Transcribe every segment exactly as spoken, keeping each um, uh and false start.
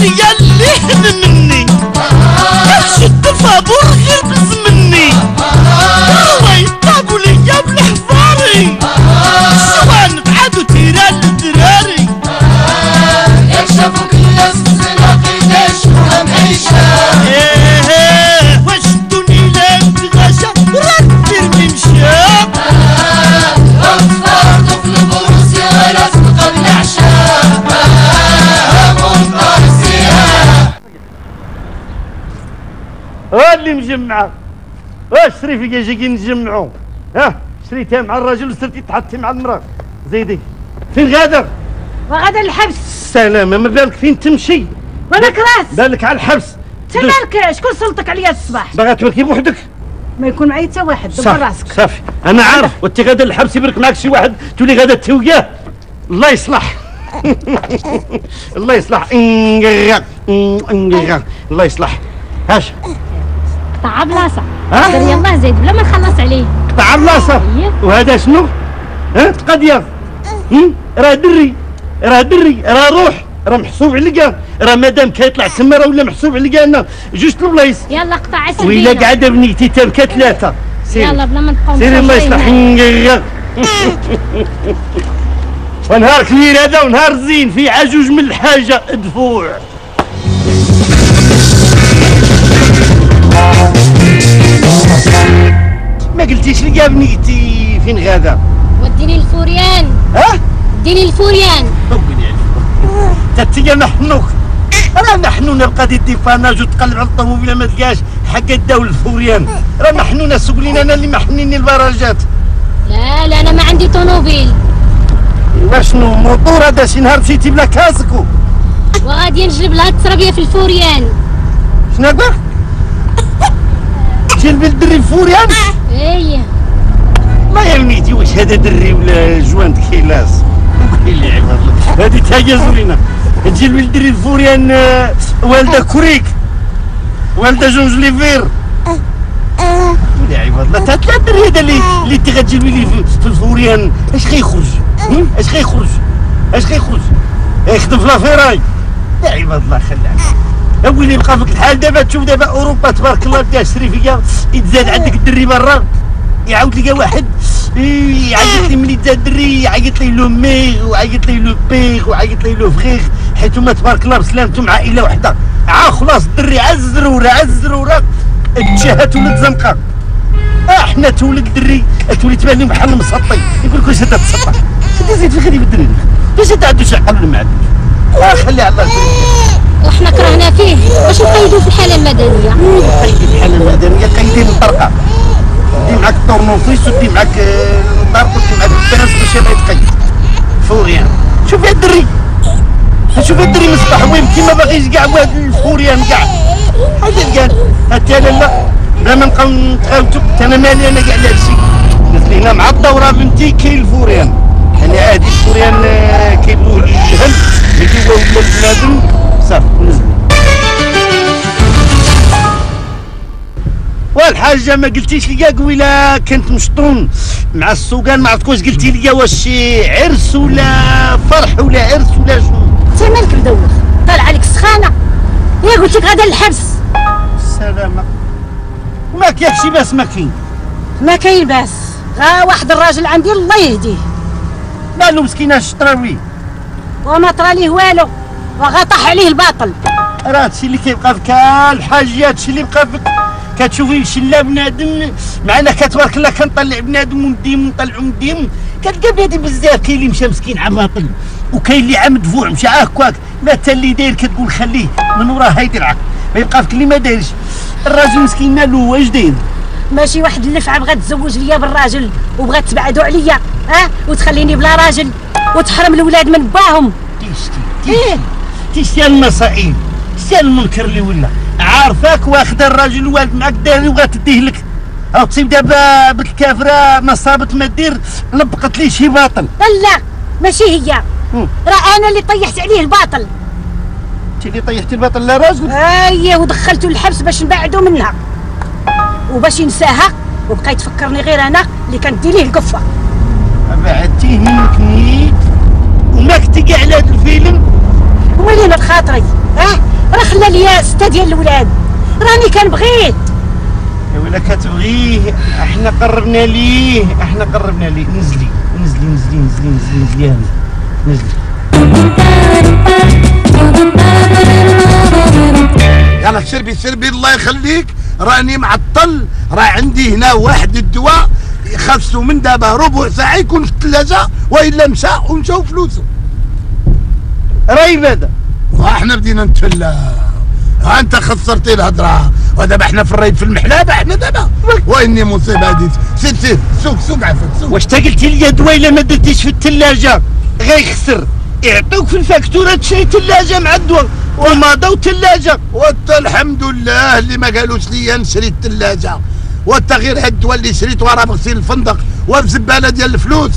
يا اللي هن مني شد الفابور غير بزمني ويطابوا ليا بالحفاري الشوان بعادو تيران للدراري ياك شافوك الناس بزلاقي داشوها معيشة واش الدنيا لا تغاشى رد الممشى وتفرضوا في البروسيا ولا تبقى بالعشاء منطقة السياح ها اللي مجمعة واش شريفي جاي نجمعو ها شريتها مع الراجل وصرتي تحطي مع المرأة زيدي فين غادر؟ وغدا الحبس. السلامة ما بالك فين تمشي؟ وانا كراس بالك على الحبس. انت مالك شكون سلطك عليا الصباح؟ باغا تبكي بوحدك؟ ما يكون معايا حتى واحد دبر راسك. صافي انا عارف وانت غادا الحبس يبرك معاك شي واحد تولي غادا توياه الله يصلح. الله يصلح الله يصلح. هاش قطع بلاصه ها؟ دير يلاه زيد بلا ما نخلص عليه. قطع بلاصه وهذا شنو؟ ها تقضيه راه دري راه دري راه روح راه محسوب عليا راه مادام كيطلع تما راه ولا محسوب عليا انا جوج البلايص. يلا قطع عسل ويلا قاعده بنيتي تبكى ثلاثه سيري يلا بلا ما نبقاو سيري الله يصلح. ونهار كبير هذا ونهار زين فيه عجوج من الحاجه دفوع. ما قلتيش لي يا بنيتي فين غادا؟ وديني الفوريان. ها؟ وديني الفوريان. وديني الفوريان. تاتيا نحنوك راه نحنونا نبقى دي ديفاناج وتقلب على الطوموبيله ما تلقاش حق الدول الفوريان راه نحنونا سوق لينا انا اللي محنيني البراجات. لا لا انا ما عندي طوموبيل. واشنو موطور هذا شي نهار مشيتي بلا كاسكو وغادي نجلب لها التربيه في الفوريان. شنو هذا؟ جلبي الدري الفوريان؟ ايه ما يا بنيتي واش هذا دري ولا جوانت كيلاس؟ اللي عباد الله هذه تاهي زوينه تجلبي الدري الفوريان والده كوريك والده جونجليفير يا عباد الله تا ثلاث دري هذا اللي اللي انت غتجلبي لي في الفوريان اش غيخرج؟ اش غيخرج؟ اش غيخرج؟ يخدم في لافيراي يا عباد الله خلي عليك ويلي بقى فيك الحال دابا تشوف دابا اوروبا تبارك الله بدا الشريفيه يتزاد عندك الدري برا يعاود لقى واحد يعيط لي ملي تزاد الدري يعيط لي لو ميغ وعيط لي لو بيغ وعيط لي لو فغيغ حيت هما تبارك الله بسلامتهم عائله وحده عا خلاص الدري عا الزروره عا الزروره تشهى تولد زنقه اه حنا تولد الدري تولي تبان لهم بحال المسطي يقول لك واش هذا تسطح شدي زيد في خديم الدري واش هذا عنده شي عقل ولا ما عندوش لا خلي على الله وحنا كرهنا فيه باش نقيدوه في الحاله المدنيه. قيدي في الحاله المدنيه قيدي من الطرقه دي معاك الطورنوفيس ودي معاك النار ودي معاك البراس باش ما يتقيد فوريان. شوف يا الدري شوف الدري مصباح وين كيما باغيش كاع واد الفوريان كاع هذا قال حتى لا لا بلا ما نبقاو نتخاوتو انا مالي انا كاع هادشي قلت لي هنا مع الدوره بنتي كاين الفوريان انا هادي الفوريان كيبغوه للجهل اللي هو ولا البنادم صافي نزل. والحاجه ما قلتيش ليا قويله كنت مشطون مع السوقان ما عرفت واش قلتي ليا واش عرس ولا فرح ولا عرس ولا شنو؟ انت مالك مدوخ طالع عليك السخانه يا قلت لك غدا الحبس. السلامه وما كاينش شي باس ما كاين ما كاين باس غا واحد الراجل عندي الله يهديه مالو مسكين الشطراوي وما طرا ليه والو وغا طاح عليه الباطل. راه هادشي اللي كيبقى فيك الحاجه هادشي اللي بقى فيك كتشوفي شلا بنادم معنا كتبارك الله كنطلع بنادم ونديم ونطلعو نديم كتلقى بنادم بزاف كاين اللي مشى مسكين عا باطل وكاين اللي عا مدفوع مشى هكاك ما حتى اللي داير كتقول خليه من وراه هايدي العقل ما يبقى فيك اللي ما دايرش. الراجل مسكين مالو واش داير؟ ماشي واحد اللفعه بغات تزوج ليا بالراجل وبغات تبعدو عليا ها وتخليني بلا راجل وتحرم الولاد من باهم. تيشتي ايه تيشتي المصائب تيشتي المنكر اللي ولا عارفاك واخده الراجل والد معاك داري وغا تديه لك او تصيب دابا بنت الكافره ما صابت ما دير لبقت لي شي باطل. لا ماشي هي راه انا اللي طيحت عليه الباطل. انت اللي طيحتي الباطل لا راجل؟ اييه ودخلته للحبس باش نبعدو منها وباش ينساها وبقى يتفكرني غير انا اللي كندير ليه القفه. بعدتيه منك نيت وما كنتي كاع على هذا الفيلم ولينا بخاطري ها ليا ستة ديال الولاد، راني كنبغيه. يا ولا كتبغيه احنا قربنا ليه، احنا قربنا ليه. نزلي نزلي نزلي نزلي نزلي نزلي هاني نزلي. يلا شربي شربي الله يخليك، راني معطل، راه عندي هنا واحد الدواء خاصو من دابا ربع ساعه يكون في الثلاجه، والا مشى ومشاو فلوسه. راهي هذا واحنا بدينا نتفلا، ها انت خسرتي الهضره، ودابا احنا في الريب في المحلابه احنا دابا، واني مصيبه هذه. سير سير سوق سوق عفاك سوق. واش تا قلتي لي دواء الا ما درتيش في الثلاجه غيخسر، يعطوك في الفاكتوره تشري ثلاجه مع الدواء وماضا وثلاجه. وانت الحمد لله اللي ما قالوش لي نشري الثلاجه، وانت غير هاد الدواء اللي شريته راه بغسيل الفندق وبزباله ديال الفلوس.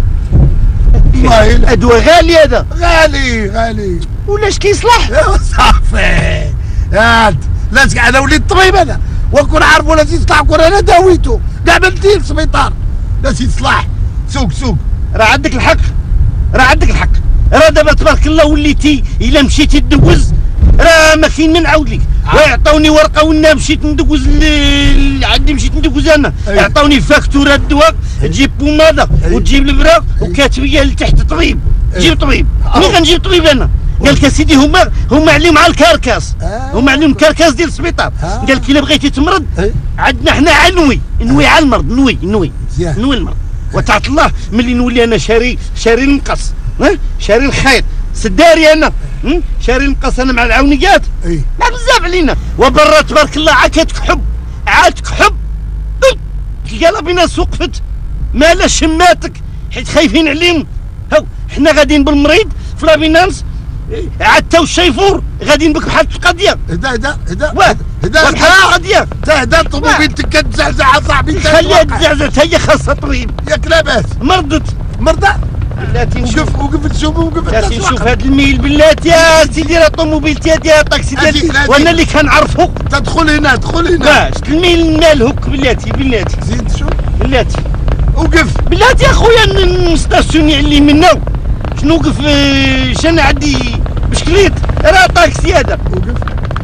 والله الدواء غالي هذا، غالي غالي ولاش كيصلح؟ صافي هاد لاش انا وليت طبيب انا، وكون عارف ولا يصلح كون انا داويته كاع بلدي السبيطار لاش يصلح. سوق سوق راه عندك الحق، راه عندك الحق، راه دابا تبارك الله وليتي الا مشيتي تدوز راه ما كاين ما نعاود لك. ويعطوني ورقه وانا مشيت ندوز ل... عندي مشيت ندوز انا، يعطوني فاكتوره الدواء، تجيب بوماده وتجيب البراق وكاتبيه لتحت طبيب، جيب طبيب. ملي غنجيب طبيب انا قال لك اسيدي هما هما عليهم على الكركاس، هما عليهم الكركاس ديال السبيطار. قال لك الا بغيتي تمرض عندنا حنا عنوي نوي على المرض، نوي نوي نوي المرض. وتعالى الله ملي نولي انا شاري شاري المقص، ها شاري الخيط سداري انا، شاري المقص انا مع العونيات، مع بزاف علينا. وبرا تبارك الله عاد كتكحب عاد تكحب تلقى بيناس وقفت مالا شماتك حيت خايفين عليهم. هاو حنا غاديين بالمريض في لابينانس، عاد تا الشيفور غاديين بك بحال القضيه. هدا هدا هدا هدا بحال القضيه. تا هدا طوموبيلتك كتزعزع اصاحبي. خليها تزعزع تا هي خاصها طبيب. ياك لاباس مرضت مرضى. بلاتي نشوف وقف وقف تشوف وقف بلاتي نشوف هاد الميل بلاتي يا سيدي، راه طوموبيلتي ديال الطاكسي ديالي وانا اللي كنعرفو. تدخل هنا ادخل هنا باش الميل مالهوك بلاتي بلاتي زيد شوف بلاتي وقف بلاتي اخويا نستاسيوني علي منا شنو وقف. شنو عندي بشكليت راه طاكسي هذا. وقف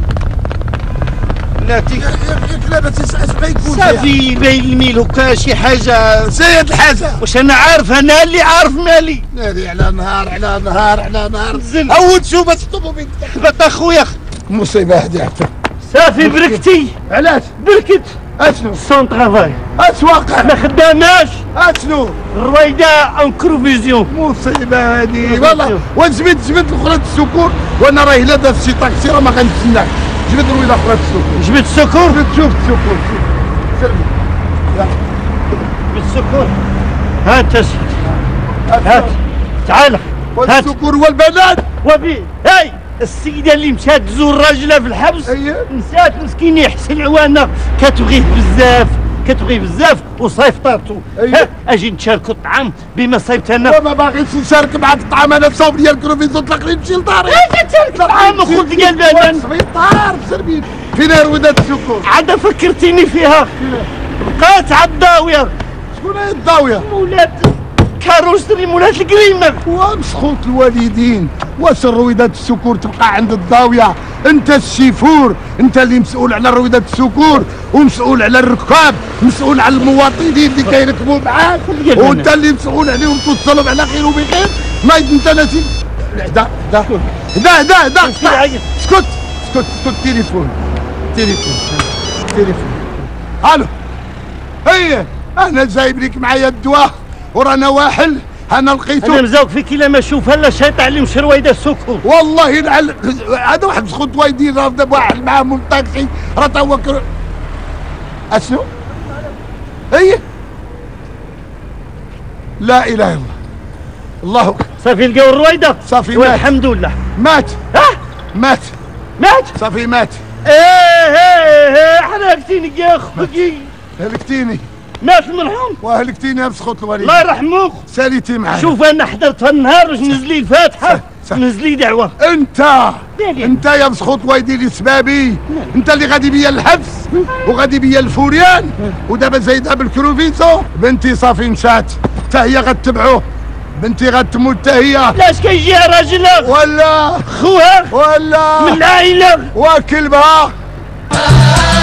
بلاتي ياك لاباس اش غيكون صافي باين الميل هكا شي حاجه سيد الحاجه. واش انا عارف، انا اللي عارف مالي. ناري على نهار على نهار على نهار. نزل عود شوف الطوموبيل خبط اخويا. مصيبه هذه حتى صافي بركتي. علاش بركت اشنو سون طرافاي اش واقع ما خداماش اشنو الرويده اون كروفيزيون. مصيبه هذه والله. وجبد جبد الاخرى السكور، وانا راهي لا داز شي طاكسي راه ما غنتسناك. جبد الويله اخرى السكور. جبت السكور جبد شوف السكور سلمي جبت السكور. هات اسد هات تعال هات السكور والبنات. وبي هاي السيده اللي مشات تزور راجلها في الحبس اييه نسات مسكين يحسن عوانه كتبغيه بزاف كتبغيه بزاف وصيفطاتو. أيه. اجي نتشاركوا الطعام بما صيبت انا. وما باغيش نشارك معك الطعام، انا صوب ديال الكروفيزون طلق لي نمشي لداري. اجي تشارك الطعام وخذ لي البنان. سبيطار بسربيل فين رويدات السكور؟ عاد فكرتيني فيها بقات على الضاويه. شكون هي الضاويه؟ مولات كاروسري مولات الكريمه. ومسخوط الوالدين، واش الرويدات السكور تبقى عند الضاويه؟ انت الشيفور، انت اللي مسؤول على رويدات السكور ومسؤول على الركاب، مسؤول على المواطنين اللي كيركبوا معاك، وانت اللي مسؤول عليهم توصلهم على خير وبخير. ما انت ناسي. دا دا دا دا دا اسكت اسكت اسكت. تليفون تليفون تليفون. الو هي انا جايب لك معايا الدواء ورانا واحل، انا لقيته. انا مزوق فيك الا ما نشوفها لا شيطان اللي مشى رويده السكور. والله نعل هذا واحد مسخوط وايدين راه دابا واحد معاهم الطاكسي راه تا هو كر... اشنو؟ ايه لا اله الا الله. الله اكبر. صافي لقاو الرويده. صافي مات. الحمد لله. مات. ها مات مات. صافي مات. ايه ايه ايه حرقتيني يا خويا. هلكتيني. مات المرحوم. وهلكتيني يا مسخوط الوالدين. الله يرحمه. ساليتي معايا. شوف انا حضرت النهار واش نزلي الفاتحه نزلي دعوه. انت دالي. انت يا مسخوط وايدي سبابي، انت اللي غادي بيا الحبس وغادي بيا الفوريان، ودابا زايده بالكروفيزو. بنتي صافي مشات حتى هي غتبعوه بنتي غتموت حتى هي. لاش كيجيها راجلها ولا خوها ولا من العائله وكلبها.